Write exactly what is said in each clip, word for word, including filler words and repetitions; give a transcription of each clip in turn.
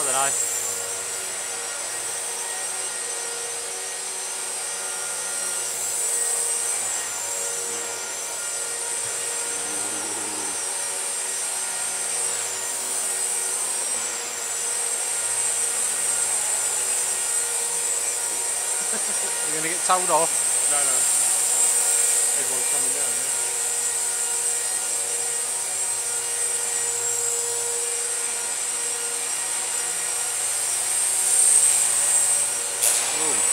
don't know. You're going to get told off? No, no. Everyone's coming down there. Ooh.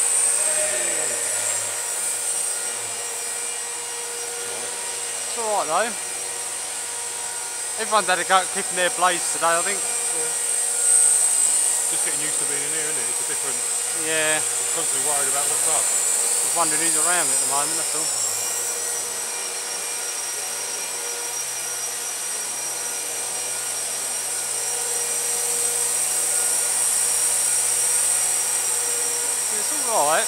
It's alright though. Everyone's had a go at clipping their blades today, I think. Yeah. Just getting used to being in here, isn't it? It's a different... Yeah. Constantly worried about what's up. Just wondering who's around at the moment, that's all. It's alright.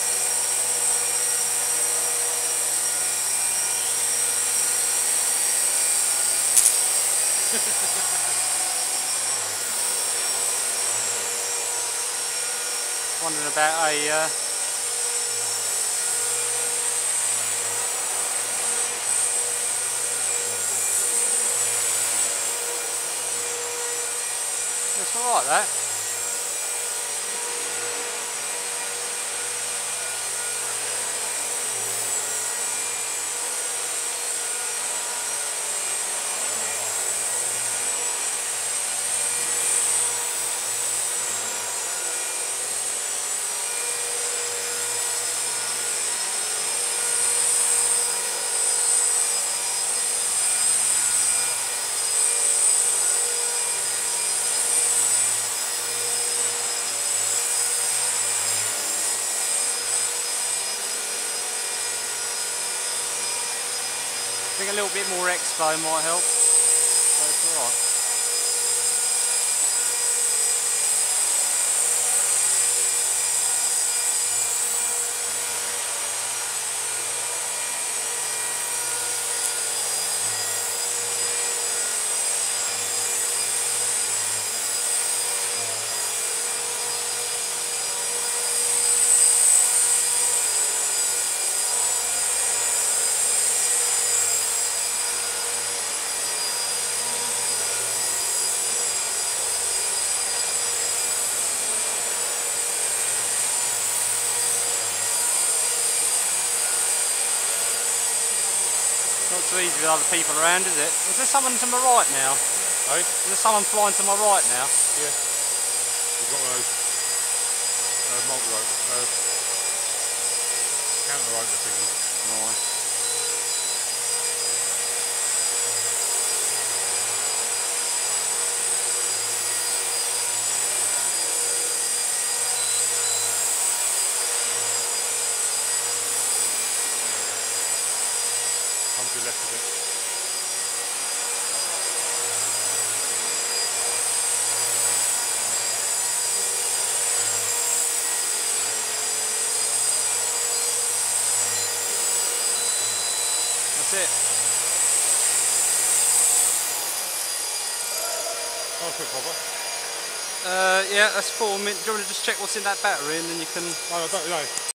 Wondering about a uh, it's alright that. I think a little bit more expo might help, so it's alright. Not so easy with other people around, is it? Is there someone to my right now? Hey? Is there someone flying to my right now? Yeah. We've got one of those uh, multi-rotor, uh, counter-rotor thingies. Nice. Come to the left of it. That's it. Oh, quick copper. Uh, yeah, that's four minutes. Do you want to just check what's in that battery and then you can... No, I don't know.